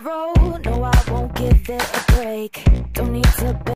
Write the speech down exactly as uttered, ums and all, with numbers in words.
tomorrow. No, I won't give it a break. Don't need to